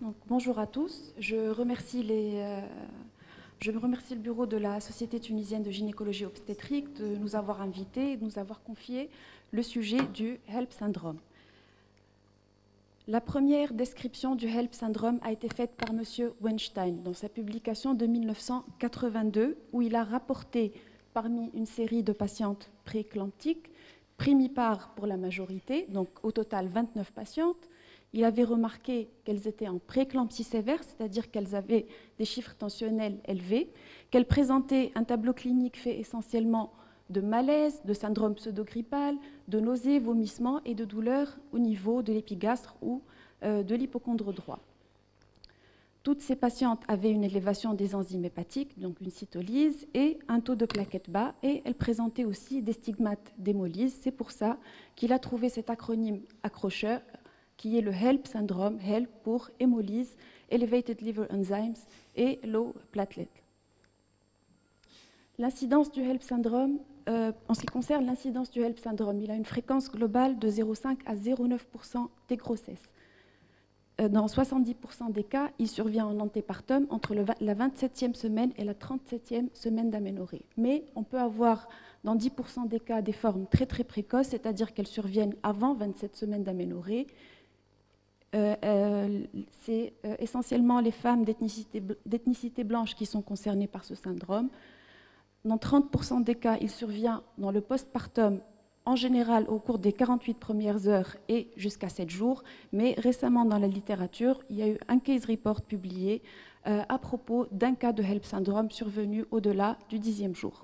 Donc, bonjour à tous. Je remercie le bureau de la Société tunisienne de gynécologie obstétrique de nous avoir invités et de nous avoir confié le sujet du HELP syndrome. La première description du HELP syndrome a été faite par M. Weinstein dans sa publication de 1982, où il a rapporté parmi une série de patientes prééclamptiques, primipare pour la majorité, donc au total 29 patientes. Il avait remarqué qu'elles étaient en prééclampsie sévère, c'est-à-dire qu'elles avaient des chiffres tensionnels élevés, qu'elles présentaient un tableau clinique fait essentiellement de malaise, de syndrome pseudogrippal, de nausées, vomissements et de douleurs au niveau de l'épigastre ou de l'hypocondre droit. Toutes ces patientes avaient une élévation des enzymes hépatiques, donc une cytolyse, et un taux de plaquettes bas, et elles présentaient aussi des stigmates d'hémolyse. C'est pour ça qu'il a trouvé cet acronyme accrocheur, qui est le HELP syndrome, HELP pour hémolyse, elevated liver enzymes et low platelet. L'incidence du HELP syndrome, en ce qui concerne l'incidence du HELP syndrome, il a une fréquence globale de 0,5 à 0,9% des grossesses. Dans 70% des cas, il survient en antépartum entre la 27e semaine et la 37e semaine d'aménorrhée. Mais on peut avoir dans 10% des cas des formes très très précoces, c'est-à-dire qu'elles surviennent avant 27 semaines d'aménorrhée. C'est essentiellement les femmes d'ethnicité blanche qui sont concernées par ce syndrome. Dans 30% des cas, il survient dans le postpartum, en général au cours des 48 premières heures et jusqu'à 7 jours. Mais récemment, dans la littérature, il y a eu un case report publié à propos d'un cas de HELP syndrome survenu au-delà du 10e jour.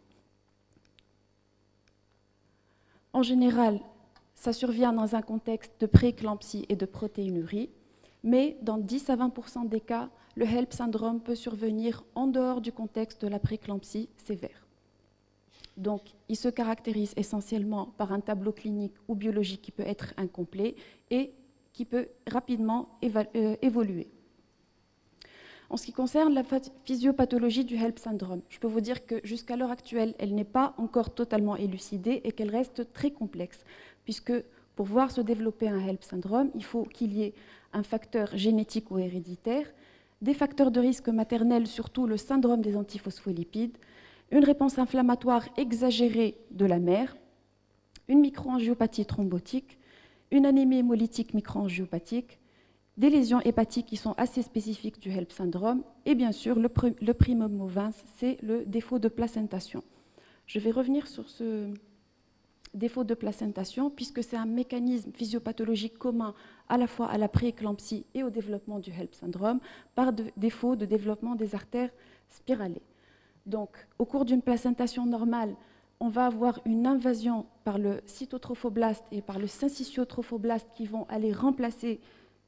En général, ça survient dans un contexte de prééclampsie et de protéinurie, mais dans 10 à 20% des cas, le HELP syndrome peut survenir en dehors du contexte de la prééclampsie sévère. Donc, il se caractérise essentiellement par un tableau clinique ou biologique qui peut être incomplet et qui peut rapidement évoluer. En ce qui concerne la physiopathologie du HELP syndrome, je peux vous dire que jusqu'à l'heure actuelle, elle n'est pas encore totalement élucidée et qu'elle reste très complexe, puisque pour voir se développer un HELP syndrome, il faut qu'il y ait un facteur génétique ou héréditaire, des facteurs de risque maternels, surtout le syndrome des antiphospholipides, une réponse inflammatoire exagérée de la mère, une microangiopathie thrombotique, une anémie hémolytique microangiopathique, des lésions hépatiques qui sont assez spécifiques du HELP syndrome, et bien sûr, le primum movens, c'est le défaut de placentation. Je vais revenir sur ce défaut de placentation, puisque c'est un mécanisme physiopathologique commun à la fois à la prééclampsie et au développement du HELP syndrome, par défaut de développement des artères spiralées. Donc, au cours d'une placentation normale, on va avoir une invasion par le cytotrophoblast et par le syncytiotrophoblast qui vont aller remplacer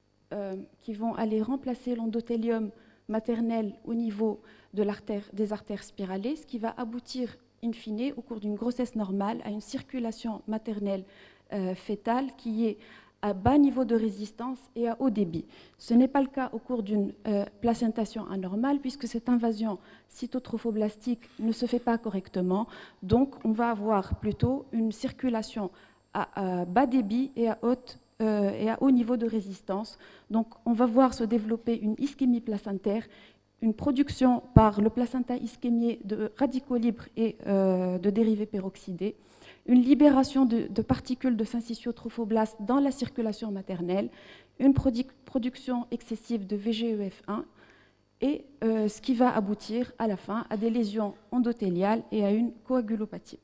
l'endothélium maternel au niveau de des artères spiralées, ce qui va aboutir in fine, au cours d'une grossesse normale, à une circulation maternelle fœtale qui est à bas niveau de résistance et à haut débit. Ce n'est pas le cas au cours d'une placentation anormale, puisque cette invasion cytotrophoblastique ne se fait pas correctement. Donc, on va avoir plutôt une circulation à bas débit et à haut niveau de résistance. Donc, on va voir se développer une ischémie placentaire, une production par le placenta ischémié de radicaux libres et de dérivés peroxydés, une libération de particules de syncytiotrophoblastes dans la circulation maternelle, une production excessive de VGEF1, et ce qui va aboutir à la fin à des lésions endothéliales et à une coagulopathie.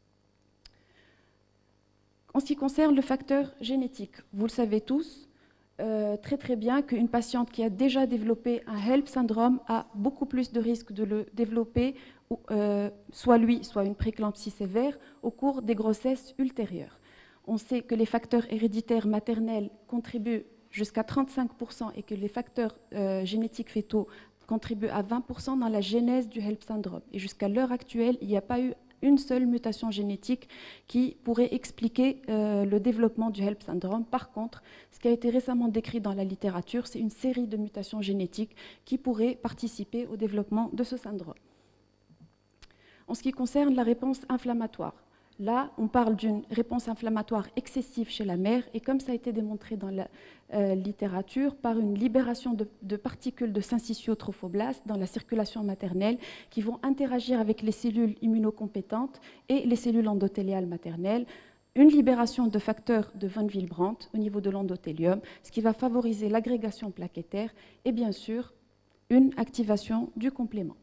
En ce qui concerne le facteur génétique, vous le savez tous, très bien qu'une patiente qui a déjà développé un HELP syndrome a beaucoup plus de risques de le développer, soit lui, soit une prééclampsie sévère, au cours des grossesses ultérieures. On sait que les facteurs héréditaires maternels contribuent jusqu'à 35% et que les facteurs génétiques fétaux contribuent à 20% dans la genèse du HELP syndrome. Et jusqu'à l'heure actuelle, il n'y a pas eu une seule mutation génétique qui pourrait expliquer le développement du HELP syndrome. Par contre, ce qui a été récemment décrit dans la littérature, c'est une série de mutations génétiques qui pourraient participer au développement de ce syndrome. En ce qui concerne la réponse inflammatoire, Là, on parle d'une réponse inflammatoire excessive chez la mère, et comme ça a été démontré dans la littérature, par une libération de particules de syncytiotrophoblastes dans la circulation maternelle qui vont interagir avec les cellules immunocompétentes et les cellules endothéliales maternelles, une libération de facteurs de von Willebrand au niveau de l'endothélium, ce qui va favoriser l'agrégation plaquettaire, et bien sûr, une activation du complément.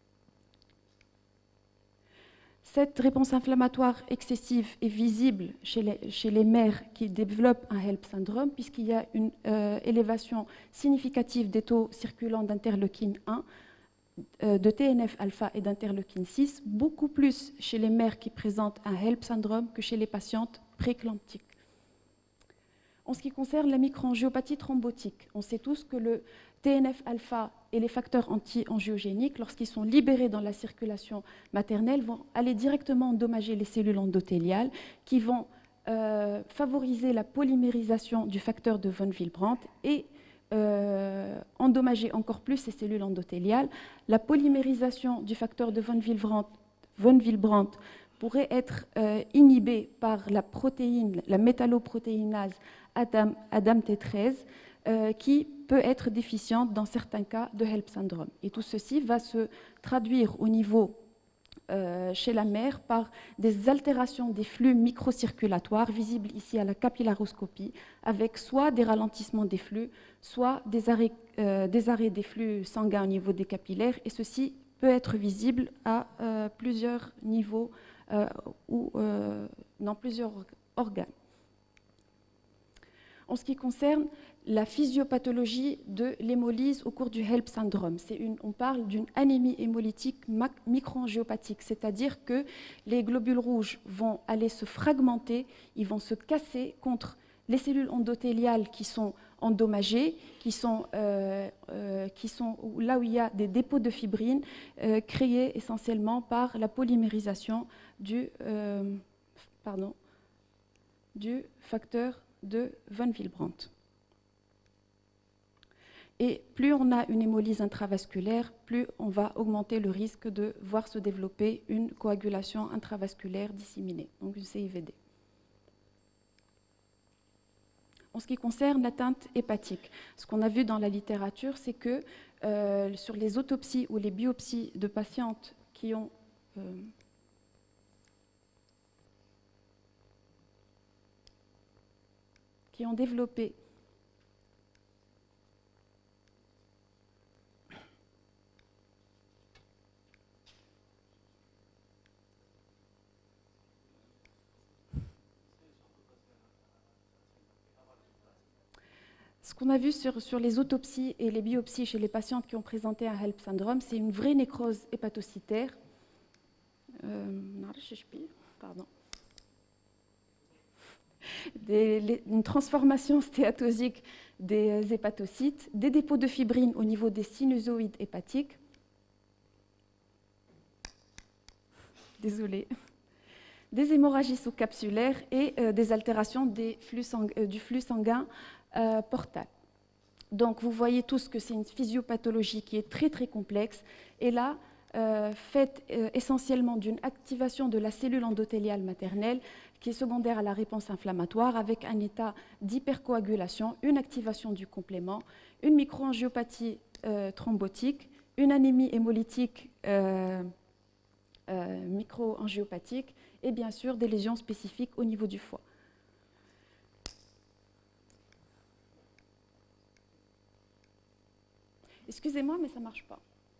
Cette réponse inflammatoire excessive est visible chez les mères qui développent un HELLP syndrome, puisqu'il y a une élévation significative des taux circulants d'interleukine 1, de TNF-alpha et d'interleukine 6, beaucoup plus chez les mères qui présentent un HELLP syndrome que chez les patientes préclamptiques. En ce qui concerne la microangiopathie thrombotique, on sait tous que le TNF-alpha et les facteurs anti-angiogéniques, lorsqu'ils sont libérés dans la circulation maternelle, vont aller directement endommager les cellules endothéliales qui vont favoriser la polymérisation du facteur de von Willebrand et endommager encore plus ces cellules endothéliales. La polymérisation du facteur de von Willebrand pourrait être inhibée par la protéine, la métalloprotéinase ADAMT13, qui peut être déficiente dans certains cas de HELLP syndrome. Et tout ceci va se traduire au niveau chez la mère par des altérations des flux microcirculatoires visibles ici à la capillaroscopie, avec soit des ralentissements des flux, soit des arrêts des flux sanguins au niveau des capillaires, et ceci peut être visible à plusieurs niveaux ou dans plusieurs organes. En ce qui concerne la physiopathologie de l'hémolyse au cours du HELLP syndrome, on parle d'une anémie hémolytique microangiopathique, c'est-à-dire que les globules rouges vont aller se fragmenter, ils vont se casser contre les cellules endothéliales qui sont endommagées, qui sont là où il y a des dépôts de fibrine créés essentiellement par la polymérisation du facteur de von Willebrand. Et plus on a une hémolyse intravasculaire, plus on va augmenter le risque de voir se développer une coagulation intravasculaire disséminée, donc une CIVD. En ce qui concerne l'atteinte hépatique, ce qu'on a vu dans la littérature, c'est que sur les autopsies ou les biopsies de patientes qui ont développé ce qu'on a vu sur les autopsies et les biopsies chez les patientes qui ont présenté un HELLP syndrome, c'est une vraie nécrose hépatocytaire. Pardon. Une transformation stéatosique des hépatocytes, des dépôts de fibrine au niveau des sinusoïdes hépatiques. Désolée. Des hémorragies sous-capsulaires et des altérations du flux sanguin portal. Donc vous voyez tous que c'est une physiopathologie qui est très très complexe, et là, faite essentiellement d'une activation de la cellule endothéliale maternelle qui est secondaire à la réponse inflammatoire, avec un état d'hypercoagulation, une activation du complément, une microangiopathie thrombotique, une anémie hémolytique microangiopathique, et bien sûr des lésions spécifiques au niveau du foie. Excusez-moi, mais ça ne marche pas.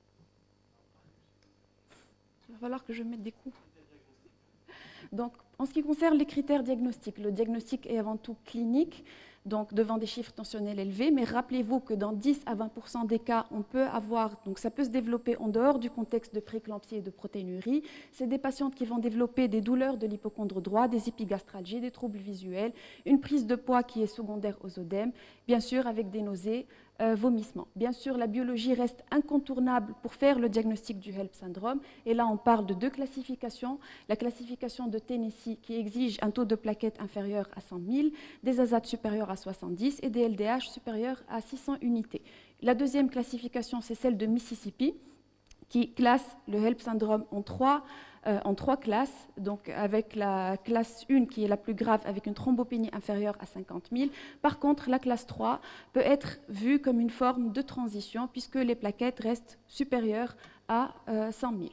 Il va falloir que je mette des coups. Donc, en ce qui concerne les critères diagnostiques, le diagnostic est avant tout clinique, donc devant des chiffres tensionnels élevés, mais rappelez-vous que dans 10 à 20% des cas, on peut avoir, donc ça peut se développer en dehors du contexte de prééclampsie et de protéinurie. C'est des patientes qui vont développer des douleurs de l'hypocondre droit, des épigastralgies, des troubles visuels, une prise de poids qui est secondaire aux œdèmes, bien sûr avec des nausées, vomissements. Bien sûr, la biologie reste incontournable pour faire le diagnostic du HELLP syndrome, et là on parle de deux classifications. La classification de Tennessee qui exige un taux de plaquettes inférieur à 100 000, des azates supérieurs à 70 et des LDH supérieurs à 600 unités. La deuxième classification, c'est celle de Mississippi, qui classe le HELLP syndrome en trois classes, donc avec la classe 1 qui est la plus grave avec une thrombopénie inférieure à 50 000. Par contre, la classe 3 peut être vue comme une forme de transition puisque les plaquettes restent supérieures à 100 000.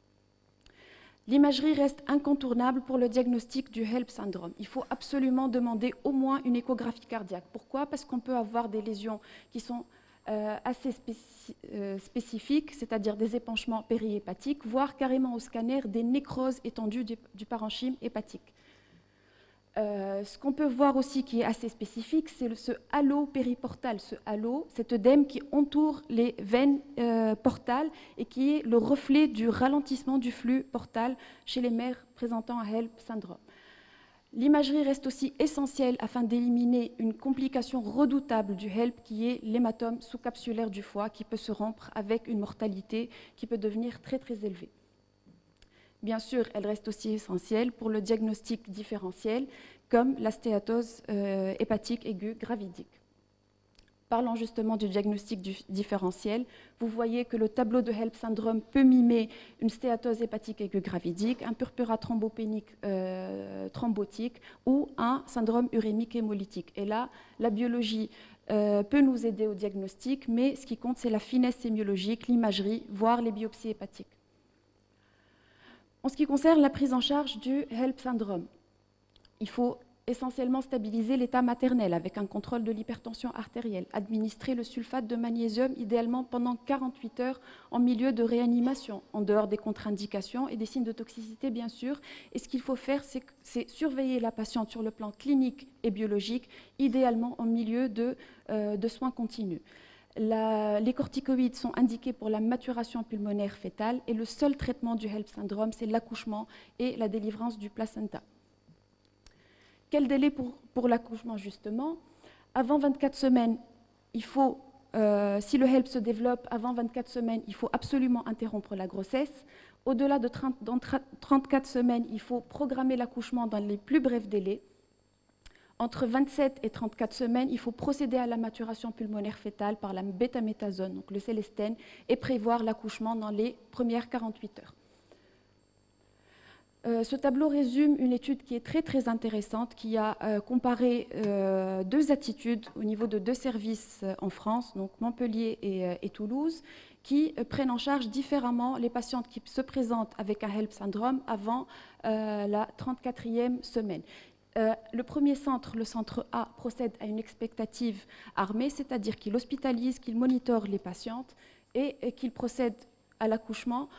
L'imagerie reste incontournable pour le diagnostic du HELLP syndrome. Il faut absolument demander au moins une échographie cardiaque. Pourquoi? Parce qu'on peut avoir des lésions qui sont assez spécifiques, c'est-à-dire des épanchements périhépatiques, voire carrément au scanner des nécroses étendues du parenchyme hépatique. Ce qu'on peut voir aussi qui est assez spécifique, c'est ce halo périportal, ce halo, cet œdème qui entoure les veines portales et qui est le reflet du ralentissement du flux portal chez les mères présentant un HELLP syndrome. L'imagerie reste aussi essentielle afin d'éliminer une complication redoutable du HELLP qui est l'hématome sous-capsulaire du foie qui peut se rompre avec une mortalité qui peut devenir très très élevée. Bien sûr, elle reste aussi essentielle pour le diagnostic différentiel, comme la stéatose hépatique aiguë gravidique. Parlant justement du diagnostic différentiel, vous voyez que le tableau de HELLP syndrome peut mimer une stéatose hépatique aiguë gravidique, un purpura thrombopénique thrombotique ou un syndrome urémique hémolytique. Et là, la biologie peut nous aider au diagnostic, mais ce qui compte, c'est la finesse sémiologique, l'imagerie, voire les biopsies hépatiques. En ce qui concerne la prise en charge du HELLP syndrome, il faut essentiellement stabiliser l'état maternel avec un contrôle de l'hypertension artérielle, administrer le sulfate de magnésium idéalement pendant 48 heures en milieu de réanimation, en dehors des contre-indications et des signes de toxicité bien sûr. Et ce qu'il faut faire, c'est surveiller la patiente sur le plan clinique et biologique, idéalement en milieu de soins continus. Les corticoïdes sont indiqués pour la maturation pulmonaire fétale et le seul traitement du HELLP syndrome, c'est l'accouchement et la délivrance du placenta. Quel délai pour l'accouchement justement? Avant 24 semaines, il faut, si le HELLP se développe avant 24 semaines, il faut absolument interrompre la grossesse. Au-delà de 34 semaines, il faut programmer l'accouchement dans les plus brefs délais. Entre 27 et 34 semaines, il faut procéder à la maturation pulmonaire fétale par la bêta-méthasone, donc le célestène, et prévoir l'accouchement dans les premières 48 heures. Ce tableau résume une étude qui est très très intéressante, qui a comparé deux attitudes au niveau de deux services en France, donc Montpellier et Toulouse, qui prennent en charge différemment les patientes qui se présentent avec un HELLP syndrome avant la 34e semaine. Le premier centre, le centre A, procède à une expectative armée, c'est-à-dire qu'il hospitalise, qu'il monitore les patientes et qu'il procède à l'accouchement.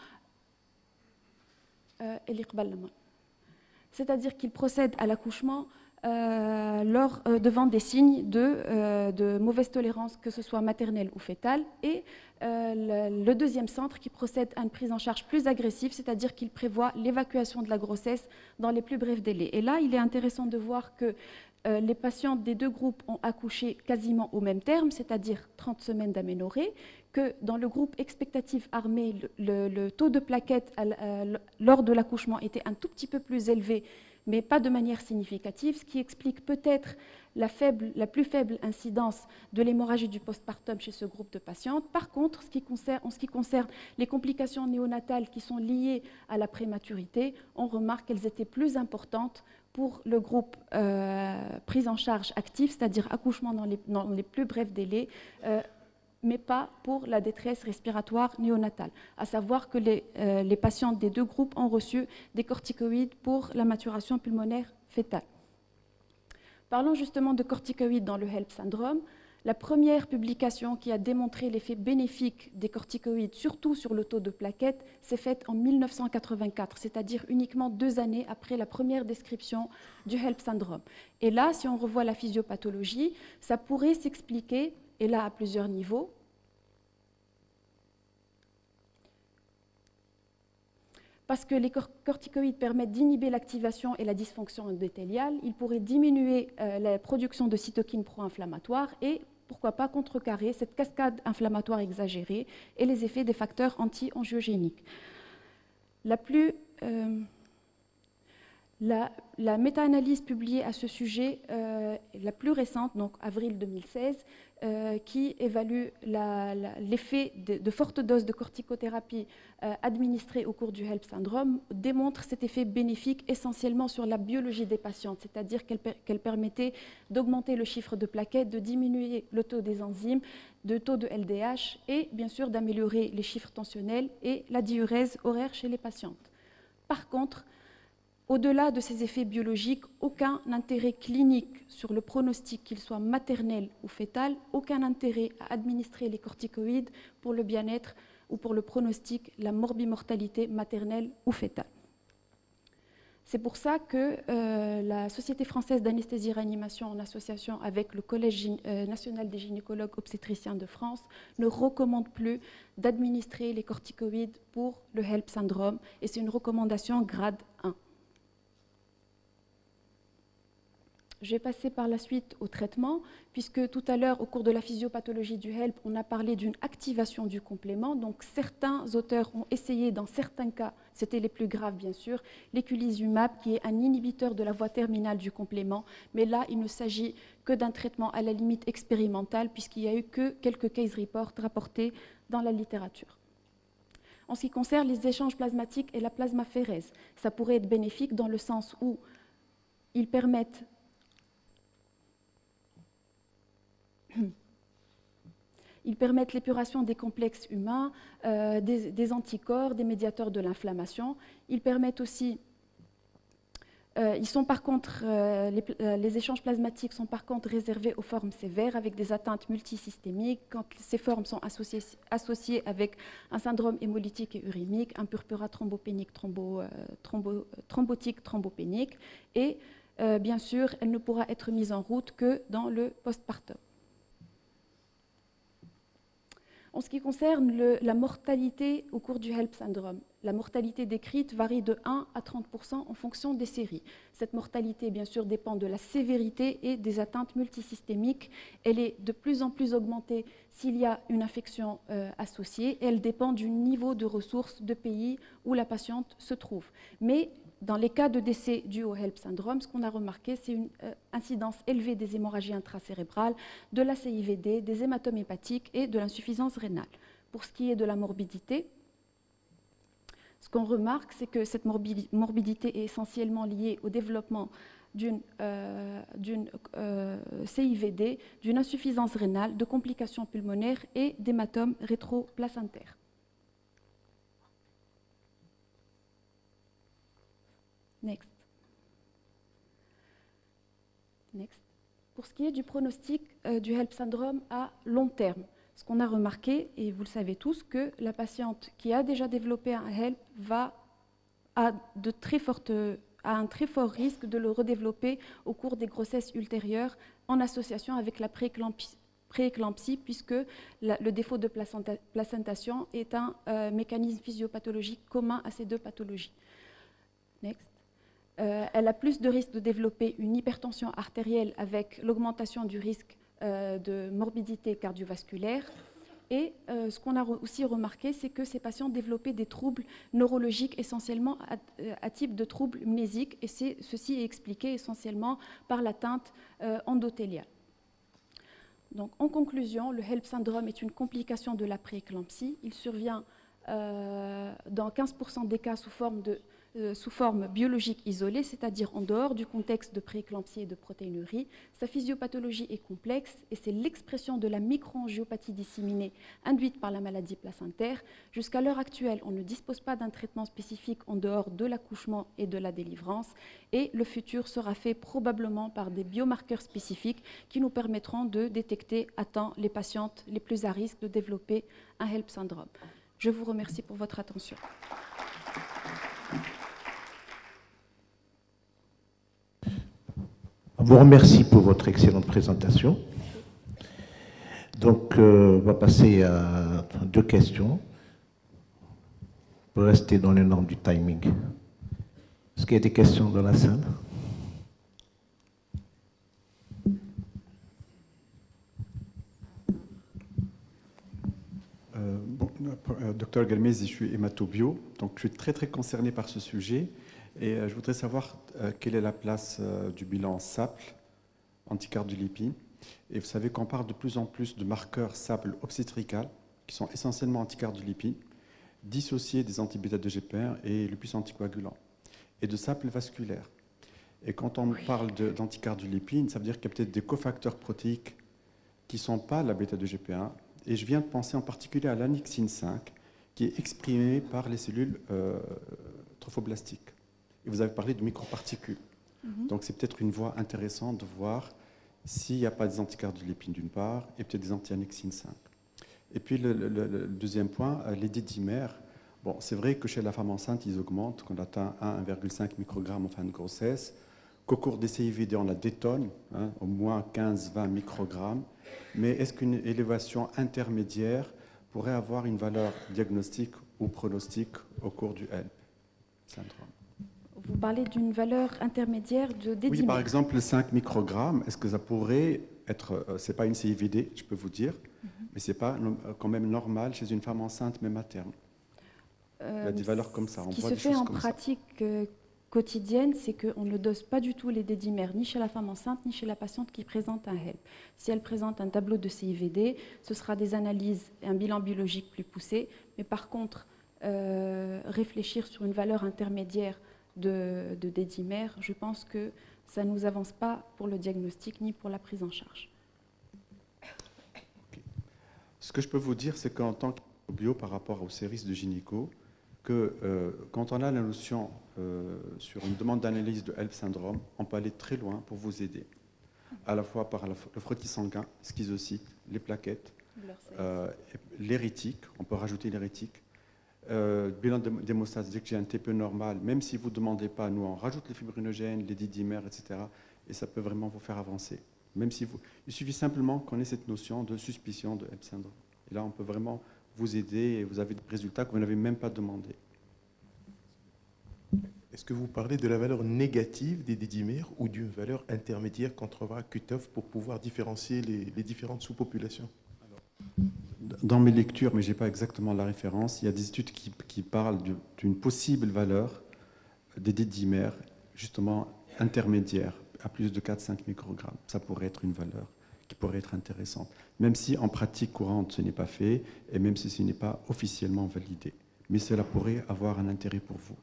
C'est-à-dire qu'il procède à l'accouchement devant des signes de mauvaise tolérance, que ce soit maternelle ou fétale, et le deuxième centre qui procède à une prise en charge plus agressive, c'est-à-dire qu'il prévoit l'évacuation de la grossesse dans les plus brefs délais. Et là, il est intéressant de voir que les patientes des deux groupes ont accouché quasiment au même terme, c'est-à-dire 30 semaines d'aménorrhée, que dans le groupe expectative armée, le taux de plaquettes lors de l'accouchement était un tout petit peu plus élevé, mais pas de manière significative, ce qui explique peut-être la plus faible incidence de l'hémorragie du postpartum chez ce groupe de patientes. Par contre, en ce qui concerne les complications néonatales qui sont liées à la prématurité, on remarque qu'elles étaient plus importantes pour le groupe prise en charge active, c'est-à-dire accouchement dans les plus brefs délais, mais pas pour la détresse respiratoire néonatale. À savoir que les patientes des deux groupes ont reçu des corticoïdes pour la maturation pulmonaire fétale. Parlons justement de corticoïdes dans le HELLP syndrome. La première publication qui a démontré l'effet bénéfique des corticoïdes, surtout sur le taux de plaquettes, s'est faite en 1984, c'est-à-dire uniquement 2 années après la première description du HELLP syndrome. Et là, si on revoit la physiopathologie, ça pourrait s'expliquer, et là à plusieurs niveaux. Parce que les corticoïdes permettent d'inhiber l'activation et la dysfonction endothéliale, ils pourraient diminuer la production de cytokines pro-inflammatoires et, pourquoi pas, contrecarrer cette cascade inflammatoire exagérée et les effets des facteurs anti-angiogéniques. La méta-analyse publiée à ce sujet, la plus récente, donc avril 2016, qui évalue l'effet de fortes doses de corticothérapie administrées au cours du HELLP syndrome, démontre cet effet bénéfique essentiellement sur la biologie des patientes, c'est-à-dire qu'elle permettait d'augmenter le chiffre de plaquettes, de diminuer le taux des enzymes, le taux de LDH et bien sûr d'améliorer les chiffres tensionnels et la diurèse horaire chez les patientes. Par contre, au-delà de ces effets biologiques, aucun intérêt clinique sur le pronostic, qu'il soit maternel ou fœtal, aucun intérêt à administrer les corticoïdes pour le bien-être ou pour le pronostic, la morbimortalité maternelle ou fœtale. C'est pour ça que la Société française d'anesthésie-réanimation, en association avec le Collège national des gynécologues obstétriciens de France, ne recommande plus d'administrer les corticoïdes pour le HELLP syndrome, et c'est une recommandation grade 1. Je vais passer par la suite au traitement, puisque tout à l'heure, au cours de la physiopathologie du HELLP, on a parlé d'une activation du complément. Donc certains auteurs ont essayé, dans certains cas, c'était les plus graves bien sûr, l'éculizumab, qui est un inhibiteur de la voie terminale du complément. Mais là, il ne s'agit que d'un traitement à la limite expérimental, puisqu'il n'y a eu que quelques case reports rapportés dans la littérature. En ce qui concerne les échanges plasmatiques et la plasmaphérèse, ça pourrait être bénéfique dans le sens où ils permettent l'épuration des complexes humains, des anticorps, des médiateurs de l'inflammation. Ils permettent aussi, les échanges plasmatiques sont par contre réservés aux formes sévères avec des atteintes multisystémiques, quand ces formes sont associées avec un syndrome hémolytique et urémique, un purpura thrombopénique, thrombotique thrombopénique, et bien sûr, elle ne pourra être mise en route que dans le postpartum. En ce qui concerne la mortalité au cours du HELLP syndrome, la mortalité décrite varie de 1 à 30% en fonction des séries. Cette mortalité, bien sûr, dépend de la sévérité et des atteintes multisystémiques. Elle est de plus en plus augmentée s'il y a une infection associée. Elle dépend du niveau de ressources de pays où la patiente se trouve. Mais dans les cas de décès dus au HELLP syndrome, ce qu'on a remarqué, c'est une incidence élevée des hémorragies intracérébrales, de la CIVD, des hématomes hépatiques et de l'insuffisance rénale. Pour ce qui est de la morbidité, ce qu'on remarque, c'est que cette morbidité est essentiellement liée au développement d'une CIVD, d'une insuffisance rénale, de complications pulmonaires et d'hématomes rétroplacentaires. Next. Pour ce qui est du pronostic du HELLP syndrome à long terme, ce qu'on a remarqué, et vous le savez tous, que la patiente qui a déjà développé un HELLP a un très fort risque de le redévelopper au cours des grossesses ultérieures en association avec la prééclampsie, puisque le défaut de placentation est un mécanisme physiopathologique commun à ces deux pathologies. Next. Elle a plus de risque de développer une hypertension artérielle avec l'augmentation du risque de morbidité cardiovasculaire. Et ce qu'on a aussi remarqué, c'est que ces patients développaient des troubles neurologiques essentiellement à type de troubles mnésiques, et ceci est expliqué essentiellement par l'atteinte endothéliale. Donc, en conclusion, le HELLP syndrome est une complication de la prééclampsie. Il survient dans 15% des cas sous forme biologique isolée, c'est-à-dire en dehors du contexte de prééclampsie et de protéinurie. Sa physiopathologie est complexe et c'est l'expression de la microangiopathie disséminée induite par la maladie placentaire. Jusqu'à l'heure actuelle, on ne dispose pas d'un traitement spécifique en dehors de l'accouchement et de la délivrance, et le futur sera fait probablement par des biomarqueurs spécifiques qui nous permettront de détecter à temps les patientes les plus à risque de développer un HELLP syndrome. Je vous remercie pour votre attention. Je vous remercie pour votre excellente présentation. Donc, on va passer à 2 questions pour rester dans les normes du timing. Est-ce qu'il y a des questions dans la salle? Docteur Galmez, je suis hématobio, donc je suis très concerné par ce sujet. Et je voudrais savoir quelle est la place du bilan SAPL, anticardiolépi. Et vous savez qu'on parle de plus en plus de marqueurs SAPL obstétrical, qui sont essentiellement anticardiolépi, dissociés des anti-bêta-2-GPR et le plus anticoagulant, et de SAPL vasculaire. Et quand on parle d'anticardiolepine, ça veut dire qu'il y a peut-être des cofacteurs protéiques qui ne sont pas la bêta-2-GP1. Et je viens de penser en particulier à l'annexine 5, qui est exprimée par les cellules trophoblastiques. Et vous avez parlé de microparticules. Donc c'est peut-être une voie intéressante de voir s'il n'y a pas des anticardiolepines d'une part, et peut-être des anti-annexine 5. Et puis le deuxième point, les D-dimères. Bon, c'est vrai que chez la femme enceinte, ils augmentent, qu'on atteint 1,5 microgrammes en fin de grossesse, qu'au cours des CIVD, on a des tonnes, hein, au moins 15-20 microgrammes. Mais est-ce qu'une élévation intermédiaire pourrait avoir une valeur diagnostique ou pronostique au cours du HELP syndrome? Vous parlez d'une valeur intermédiaire de D-dimère. Oui, par exemple, 5 microgrammes, est-ce que ça pourrait être, c'est pas une CIVD, je peux vous dire, mais c'est pas quand même normal chez une femme enceinte, même à terme. Il y a des valeurs comme ça. Ce qui se fait en pratique quotidienne, c'est qu'on ne dose pas du tout les D-dimères, ni chez la femme enceinte, ni chez la patiente qui présente un HELP. Si elle présente un tableau de CIVD, ce sera des analyses et un bilan biologique plus poussé. Mais par contre, réfléchir sur une valeur intermédiaire de D-dimères, je pense que ça ne nous avance pas pour le diagnostic ni pour la prise en charge. Okay. Ce que je peux vous dire, c'est qu'en tant que bio par rapport au service de gynéco, que quand on a la notion sur une demande d'analyse de HELP syndrome, on peut aller très loin pour vous aider, à la fois par le frottis sanguin, schizocyte, les plaquettes, l'hérétique, on peut rajouter l'hérétique, bilan d'hémostase, dès que j'ai un TPE normal, même si vous ne demandez pas, nous on rajoute les fibrinogènes, les D-dimères, etc. Et ça peut vraiment vous faire avancer. Même si il suffit simplement qu'on ait cette notion de suspicion de HELP syndrome. Et là, on peut vraiment vous aider et vous avez des résultats que vous n'avez même pas demandé. Est-ce que vous parlez de la valeur négative des D-dimères ou d'une valeur intermédiaire qu'on trouvera à cutoff pour pouvoir différencier les différentes sous-populations? Dans mes lectures, mais je n'ai pas exactement la référence, il y a des études qui parlent d'une possible valeur des D-dimères, justement intermédiaire, à plus de 4-5 microgrammes. Ça pourrait être une valeur qui pourrait être intéressante, même si en pratique courante ce n'est pas fait, et même si ce n'est pas officiellement validé. Mais cela pourrait avoir un intérêt pour vous.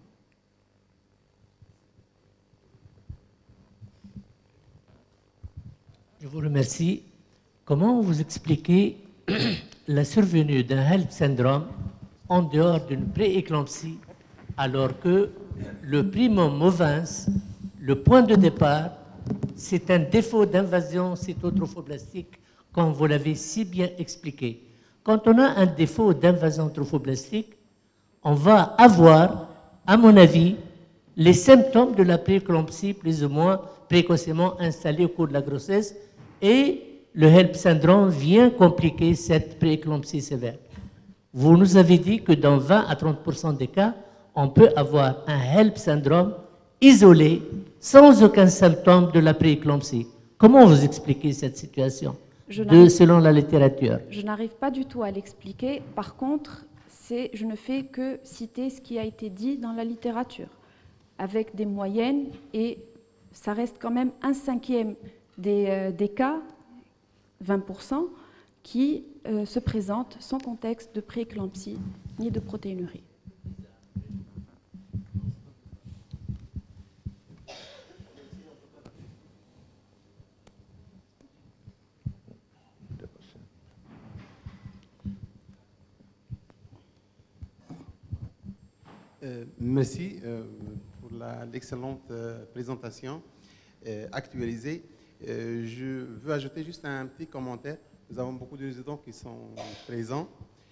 Je vous remercie. Comment vous expliquez la survenue d'un HELP syndrome en dehors d'une prééclampsie, alors que le primum movens, le point de départ, c'est un défaut d'invasion cytotrophoblastique, comme vous l'avez si bien expliqué. Quand on a un défaut d'invasion trophoblastique, on va avoir, à mon avis, les symptômes de la prééclampsie plus ou moins précocement installés au cours de la grossesse, et le HELP syndrome vient compliquer cette prééclampsie sévère. Vous nous avez dit que dans 20 à 30% des cas, on peut avoir un HELP syndrome isolé, sans aucun symptôme de la prééclampsie. Comment vous expliquez cette situation selon la littérature? Je n'arrive pas du tout à l'expliquer. Par contre, je ne fais que citer ce qui a été dit dans la littérature, avec des moyennes, et ça reste quand même 1/5 des cas, 20%, qui se présentent sans contexte de prééclampsie ni de protéinurie. Merci pour l'excellente présentation actualisée. Je veux ajouter juste un petit commentaire. Nous avons beaucoup de résidents qui sont présents,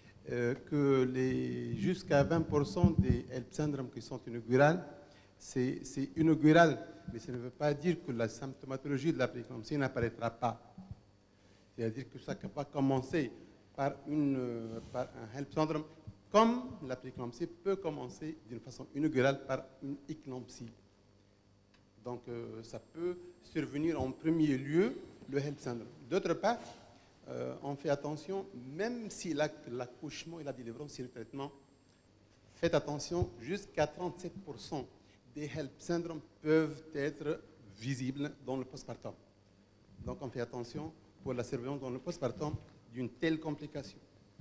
que jusqu'à 20% des HELP syndromes qui sont inaugurales, c'est inaugural, mais ça ne veut pas dire que la symptomatologie de la prééclampsie n'apparaîtra pas. C'est-à-dire que ça va commencer par un HELP syndrome, comme la prééclampsie peut commencer d'une façon inaugurale par une éclampsie. Donc, ça peut survenir en premier lieu, le HELP syndrome. D'autre part, on fait attention, même si l'accouchement et la délivrance et le traitement, faites attention, jusqu'à 37% des HELP syndromes peuvent être visibles dans le postpartum. Donc on fait attention pour la surveillance dans le postpartum d'une telle complication.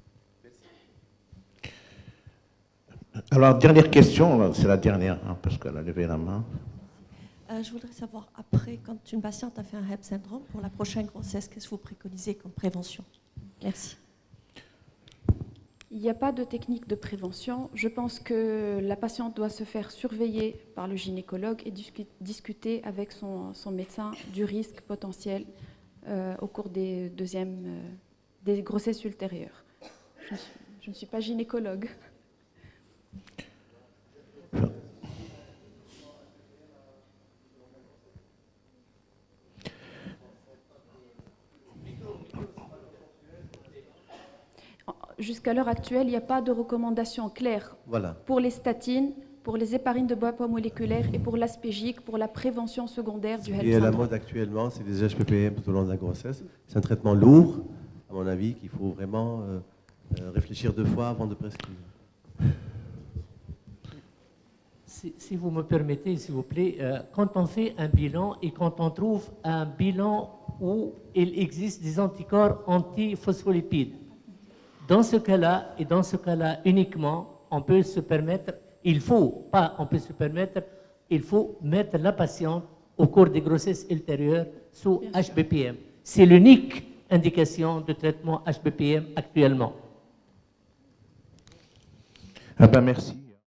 Alors, dernière question, c'est la dernière, hein, parce qu'elle a levé la main. Je voudrais savoir, après, quand une patiente a fait un HELP syndrome, pour la prochaine grossesse, qu'est-ce que vous préconisez comme prévention? Merci. Il n'y a pas de technique de prévention. Je pense que la patiente doit se faire surveiller par le gynécologue et discuter avec son médecin du risque potentiel au cours des grossesses ultérieures. Je ne suis pas gynécologue. Jusqu'à l'heure actuelle, il n'y a pas de recommandation claire pour les statines, pour les héparines de bas poids moléculaire et pour l'aspégique, pour la prévention secondaire du HELP syndrome. Et la mode actuellement, c'est des HPPM tout au long de la grossesse. C'est un traitement lourd, à mon avis, qu'il faut vraiment réfléchir 2 fois avant de prescrire. Si vous me permettez, s'il vous plaît, quand on fait un bilan et quand on trouve un bilan où il existe des anticorps antiphospholipides, dans ce cas-là, et dans ce cas-là uniquement, on peut se permettre, il faut mettre la patiente au cours des grossesses ultérieures sous HBPM. C'est l'unique indication de traitement HBPM actuellement. Ah ben merci.